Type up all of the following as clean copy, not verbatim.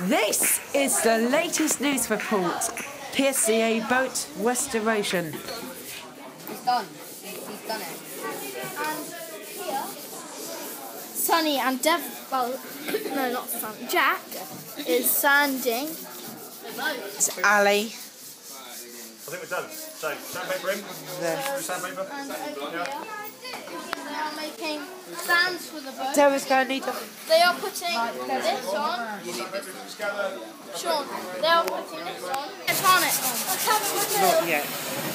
This is the latest news report. PSCA boat restoration. He's done. He's done it. And here, Sunny and no, not Sunny. Jack is sanding the boat. It's Ali. I think we're done. So, sandpaper in? Sandpaper? And over here, they are making sands for the boat. Sarah's going to need them. They are putting this on. Sean, they are putting this on. It's on it. Let's have a look at Not it. yet.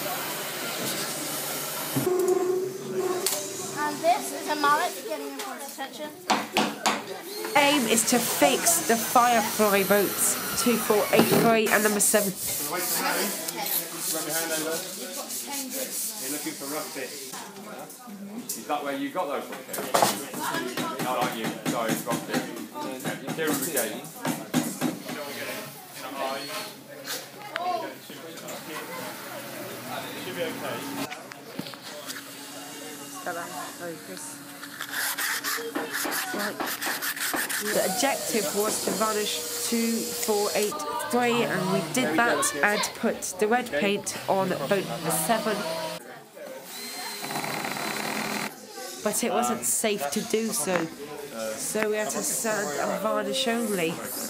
And this is a mallet getting everyone's attention. Aim is to fix the Firefly boats 2483 and number 7. Rub your hand over. You're looking for rough bits. Is that where you got those from? No, not you. Sorry, it's wrong bit. You do them again. Should be okay. Focus. Right. The objective was to vanish 2483 and we did that and put the red paint on boat number 7. But it wasn't safe to do so. So we had to sand and varnish only.